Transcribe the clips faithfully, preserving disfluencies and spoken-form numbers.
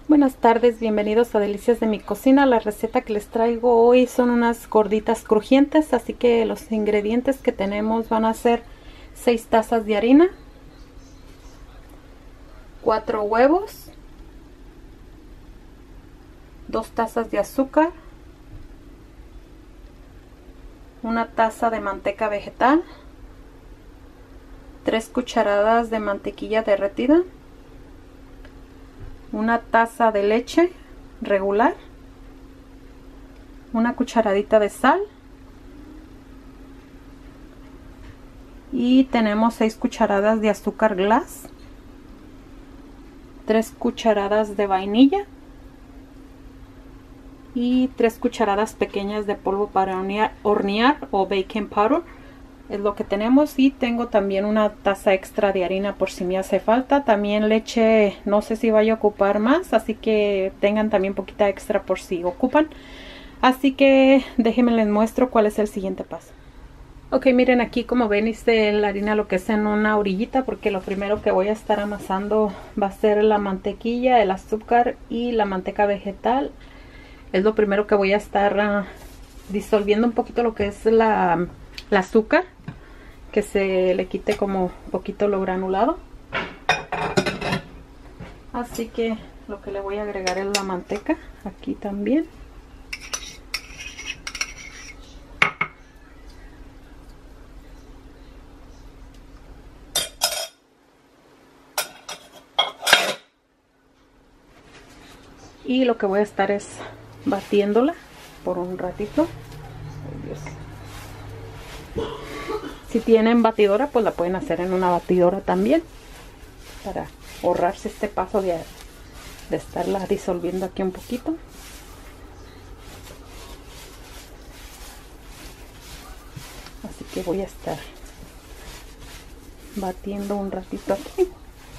Buenas tardes, bienvenidos a Delicias de mi cocina. La receta que les traigo hoy son unas gorditas crujientes, así que los ingredientes que tenemos van a ser seis tazas de harina, cuatro huevos, dos tazas de azúcar, una taza de manteca vegetal, tres cucharadas de mantequilla derretida, una taza de leche regular, una cucharadita de sal y tenemos seis cucharadas de azúcar glass, tres cucharadas de vainilla y tres cucharadas pequeñas de polvo para hornear, hornear o baking powder. Es lo que tenemos, y tengo también una taza extra de harina por si me hace falta. También leche, no sé si vaya a ocupar más, así que tengan también poquita extra por si ocupan. Así que déjenme les muestro cuál es el siguiente paso. Ok, miren, aquí como ven hice la harina lo que es en una orillita, porque lo primero que voy a estar amasando va a ser la mantequilla, el azúcar y la manteca vegetal. Es lo primero que voy a estar uh, disolviendo un poquito lo que es la, la azúcar, que se le quite como un poquito lo granulado. Así que lo que le voy a agregar es la manteca aquí también. Y lo que voy a estar es batiéndola por un ratito. Ay, Dios. Si tienen batidora, pues la pueden hacer en una batidora también, para ahorrarse este paso de, de estarla disolviendo aquí un poquito. Así que voy a estar batiendo un ratito aquí.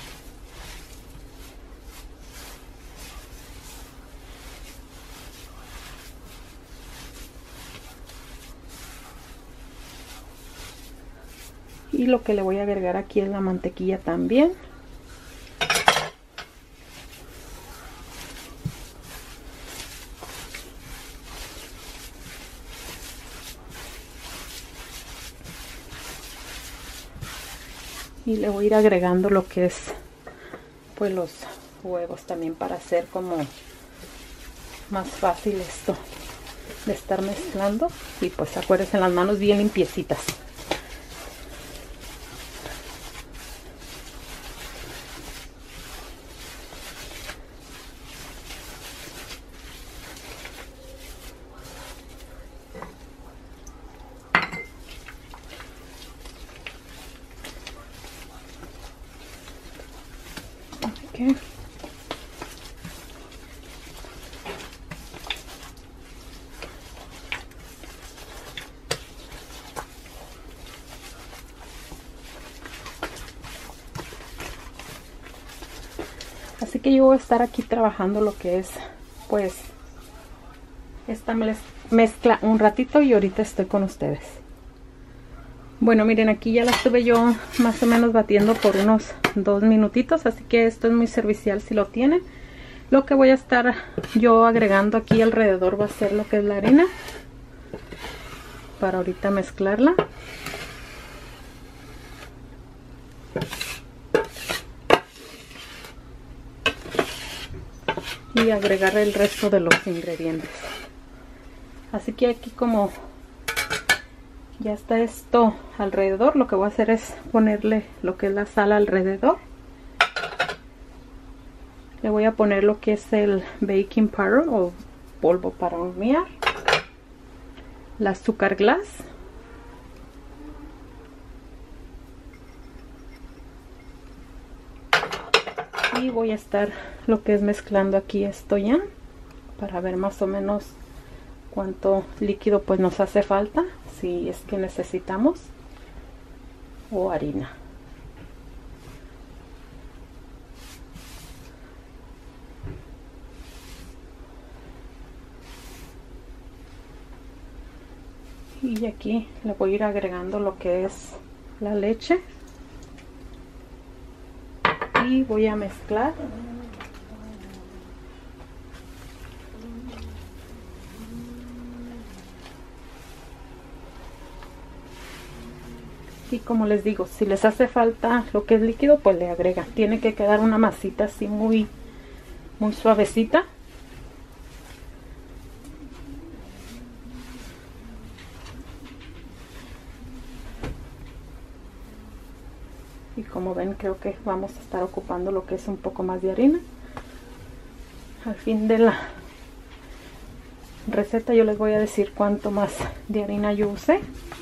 Y lo que le voy a agregar aquí es la mantequilla también. Y le voy a ir agregando lo que es pues los huevos también, para hacer como más fácil esto de estar mezclando. Y pues acuérdense, las manos bien limpiecitas. Okay. Así que yo voy a estar aquí trabajando lo que es pues esta mezcla un ratito, y ahorita estoy con ustedes. Bueno, miren, aquí ya la estuve yo más o menos batiendo por unos dos minutitos, así que esto es muy servicial si lo tienen. Lo que voy a estar yo agregando aquí alrededor va a ser lo que es la harina, para ahorita mezclarla. Y agregar el resto de los ingredientes. Así que aquí como ya está esto alrededor, lo que voy a hacer es ponerle lo que es la sal alrededor. Le voy a poner lo que es el baking powder o polvo para hornear, el azúcar glass, y voy a estar lo que es mezclando aquí esto ya, para ver más o menos cuánto líquido pues nos hace falta, si es que necesitamos, o harina. Y aquí le voy a ir agregando lo que es la leche. y voy a mezclar. Y como les digo, si les hace falta lo que es líquido, pues le agregan. Tiene que quedar una masita así muy, muy suavecita. Y como ven, creo que vamos a estar ocupando lo que es un poco más de harina. Al fin de la receta yo les voy a decir cuánto más de harina yo usé.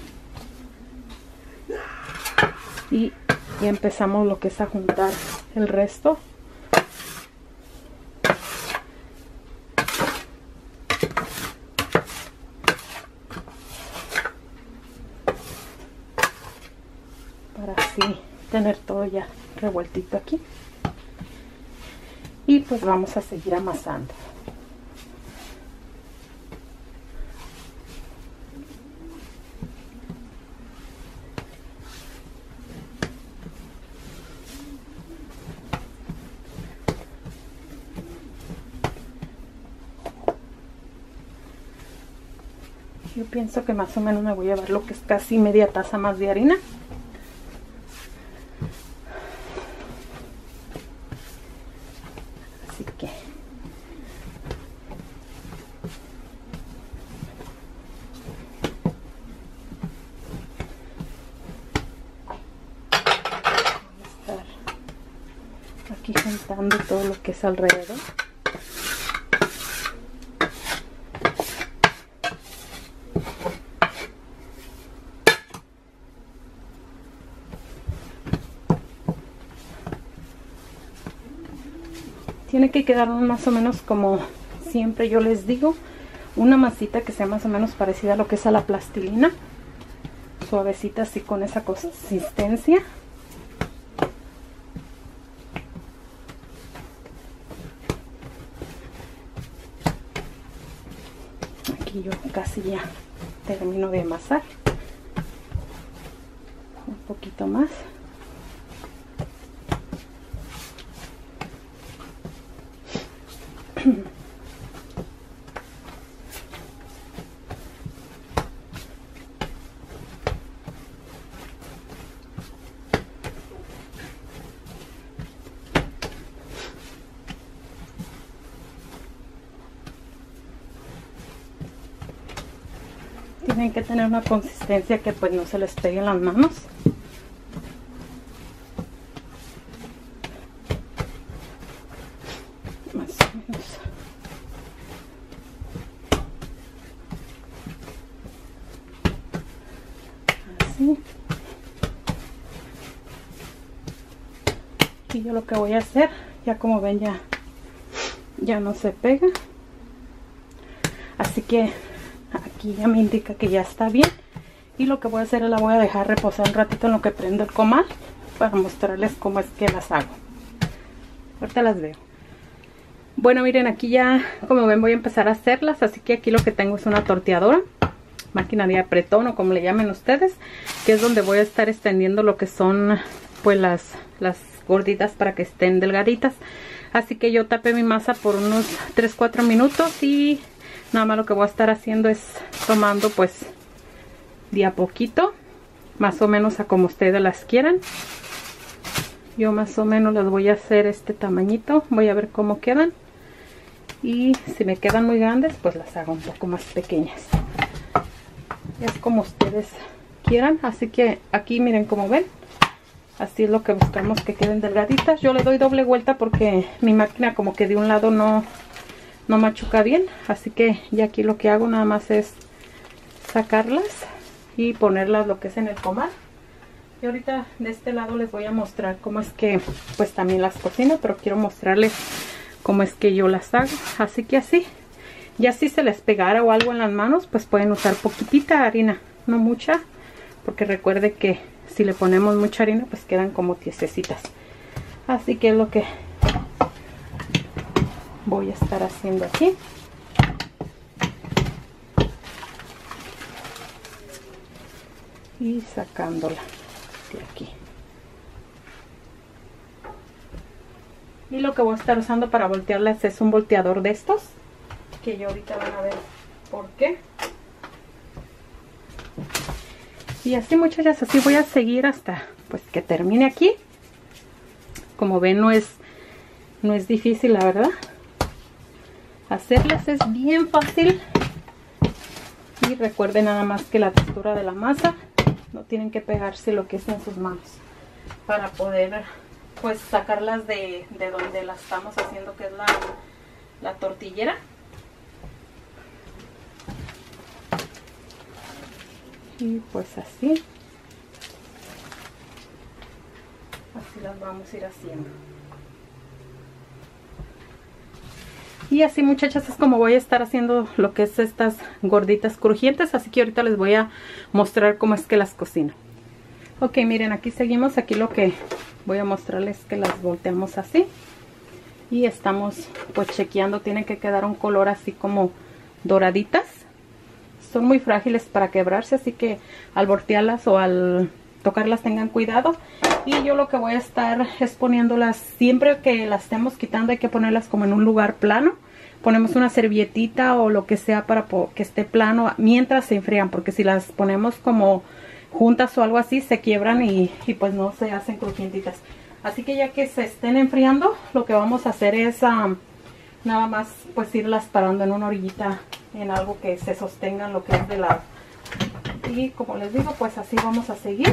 Y ya empezamos lo que es a juntar el resto. Para así tener todo ya revueltito aquí. Y pues vamos a seguir amasando. Yo pienso que más o menos me voy a llevar lo que es casi media taza más de harina. Así que voy a estar aquí juntando todo lo que es alrededor. Tiene que quedar más o menos como siempre yo les digo, una masita que sea más o menos parecida a lo que es a la plastilina, suavecita así con esa consistencia. Aquí yo casi ya termino de amasar, un poquito más. Tienen que tener una consistencia que pues no se les pegue en las manos. Más o menos. Así. Y yo lo que voy a hacer, ya como ven ya, ya no se pega. Así que aquí ya me indica que ya está bien. Y lo que voy a hacer es la voy a dejar reposar un ratito en lo que prendo el comal para mostrarles cómo es que las hago. Ahorita las veo. Bueno, miren, aquí ya como ven voy a empezar a hacerlas. Así que aquí lo que tengo es una torteadora, máquina de apretón o como le llamen ustedes, que es donde voy a estar extendiendo lo que son pues las, las gorditas para que estén delgaditas. Así que yo tapé mi masa por unos tres cuatro minutos y nada más lo que voy a estar haciendo es tomando pues de a poquito, más o menos a como ustedes las quieran. Yo más o menos las voy a hacer este tamañito, voy a ver cómo quedan. Y si me quedan muy grandes, pues las hago un poco más pequeñas. Es como ustedes quieran, así que aquí miren como ven. Así es lo que buscamos, que queden delgaditas. Yo le doy doble vuelta porque mi máquina como que de un lado no... no machuca bien, así que ya aquí lo que hago nada más es sacarlas y ponerlas lo que es en el comal. Y ahorita de este lado les voy a mostrar cómo es que pues también las cocino, pero quiero mostrarles cómo es que yo las hago. Así que así, ya si se les pegara o algo en las manos, pues pueden usar poquitita harina, no mucha, porque recuerde que si le ponemos mucha harina pues quedan como tiesecitas. Así que es lo que voy a estar haciendo aquí. Y sacándola de aquí. Y lo que voy a estar usando para voltearlas es un volteador de estos, que ya ahorita van a ver por qué. Y así, muchachas, así voy a seguir hasta pues que termine aquí. Como ven, no es no es difícil, la verdad. Hacerlas es bien fácil. Y recuerden nada más que la textura de la masa no tienen que pegarse lo que es en sus manos para poder pues sacarlas de, de donde las estamos haciendo, que es la, la tortillera. Y pues así así las vamos a ir haciendo. Y así, muchachas, es como voy a estar haciendo lo que es estas gorditas crujientes. Así que ahorita les voy a mostrar cómo es que las cocino. Ok, miren, aquí seguimos. Aquí lo que voy a mostrarles es que las volteamos así. Y estamos pues chequeando. Tienen que quedar un color así como doraditas. Son muy frágiles para quebrarse, así que al voltearlas o al tocarlas tengan cuidado. Y yo lo que voy a estar es poniéndolas, siempre que las estemos quitando hay que ponerlas como en un lugar plano. Ponemos una servilletita o lo que sea para que esté plano mientras se enfrían, porque si las ponemos como juntas o algo así se quiebran y, y pues no se hacen crujientitas. Así que ya que se estén enfriando, lo que vamos a hacer es um, nada más pues irlas parando en una orillita, en algo que se sostenga lo que es de lado. Y como les digo, pues así vamos a seguir.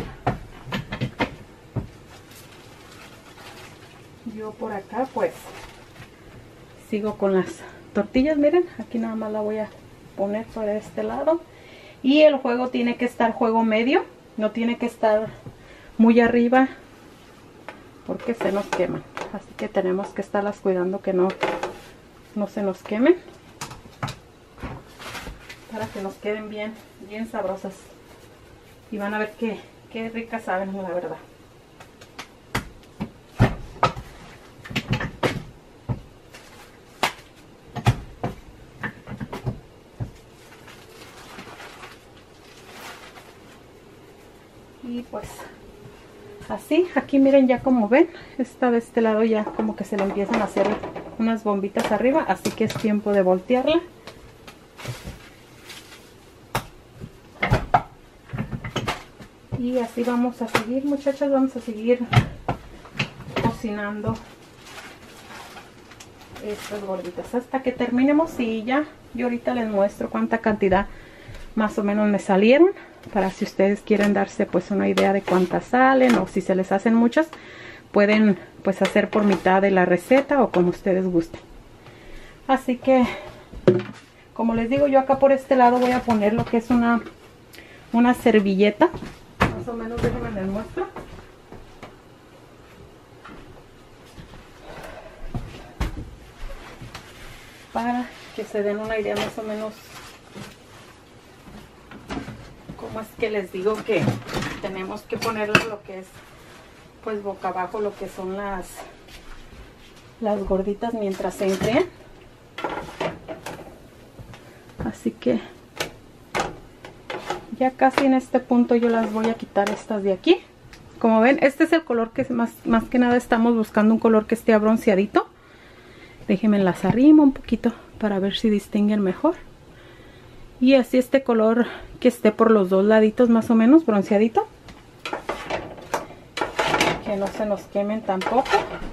Yo por acá pues sigo con las tortillas. Miren, aquí nada más la voy a poner por este lado. Y el fuego tiene que estar fuego medio, no tiene que estar muy arriba porque se nos queman. Así que tenemos que estarlas cuidando que no, no se nos quemen, para que nos queden bien, bien sabrosas. Y van a ver que, qué ricas saben, la verdad. Y pues así, aquí miren, ya como ven, está de este lado ya como que se le empiezan a hacer unas bombitas arriba, así que es tiempo de voltearla. Y así vamos a seguir, muchachas, vamos a seguir cocinando estas gorditas hasta que terminemos. Y ya, yo ahorita les muestro cuánta cantidad más o menos me salieron, para si ustedes quieren darse pues una idea de cuántas salen, o si se les hacen muchas, pueden pues hacer por mitad de la receta o como ustedes gusten. Así que, como les digo, yo acá por este lado voy a poner lo que es una, una servilleta. Más o menos, déjenme les muestro. Para que se den una idea más o menos cómo es que les digo que tenemos que ponerle lo que es pues boca abajo, lo que son las las gorditas mientras se enfrían. Así que ya casi en este punto yo las voy a quitar estas de aquí. Como ven, este es el color que más, más que nada estamos buscando, un color que esté bronceadito. Déjenme las arrimo un poquito para ver si distinguen mejor. Y así este color que esté por los dos laditos más o menos bronceadito. Que no se nos quemen tampoco.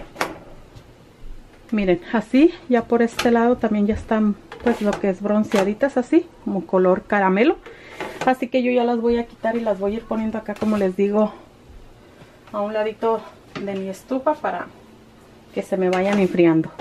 Miren, así ya por este lado también ya están pues lo que es bronceaditas así, como color caramelo. Así que yo ya las voy a quitar y las voy a ir poniendo acá, como les digo, a un ladito de mi estufa para que se me vayan enfriando.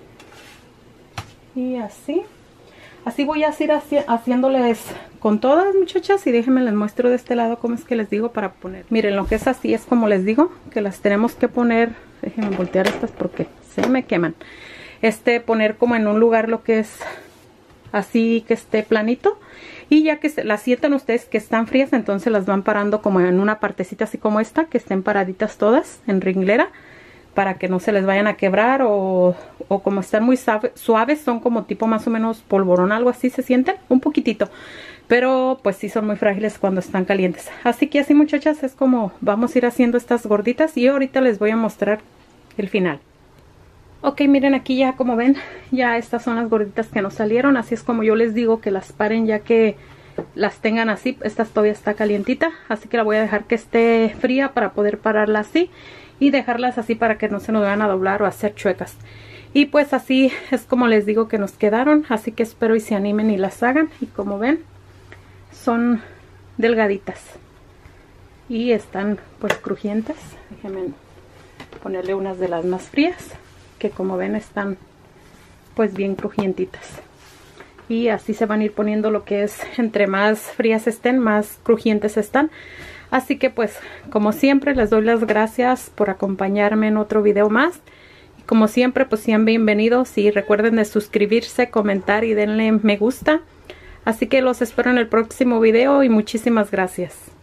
Y así, así voy a ir haci haciéndoles con todas, muchachas. Y déjenme les muestro de este lado cómo es que les digo para poner. Miren, lo que es así es como les digo, que las tenemos que poner. Déjenme voltear estas porque se me queman. Este, poner como en un lugar lo que es así, que esté planito. Y ya que se las sientan ustedes que están frías, entonces las van parando como en una partecita así como esta, que estén paraditas todas en ringlera, para que no se les vayan a quebrar, o, o como están muy suaves, son como tipo más o menos polvorón, algo así se sienten, un poquitito, pero pues sí son muy frágiles cuando están calientes. Así que así, muchachas, es como vamos a ir haciendo estas gorditas y ahorita les voy a mostrar el final. Ok, miren, aquí ya como ven, ya estas son las gorditas que nos salieron. Así es como yo les digo que las paren ya que las tengan así. Esta todavía está calientita, así que la voy a dejar que esté fría para poder pararla así y dejarlas así para que no se nos vayan a doblar o a hacer chuecas. Y pues así es como les digo que nos quedaron, así que espero y se animen y las hagan. Y como ven, son delgaditas y están pues crujientes. Déjenme ponerle unas de las más frías, que como ven están pues bien crujientitas. Y así se van a ir poniendo lo que es, entre más frías estén, más crujientes están. Así que pues como siempre les doy las gracias por acompañarme en otro video más. Y como siempre pues sean bienvenidos y recuerden de suscribirse, comentar y denle me gusta. Así que los espero en el próximo video y muchísimas gracias.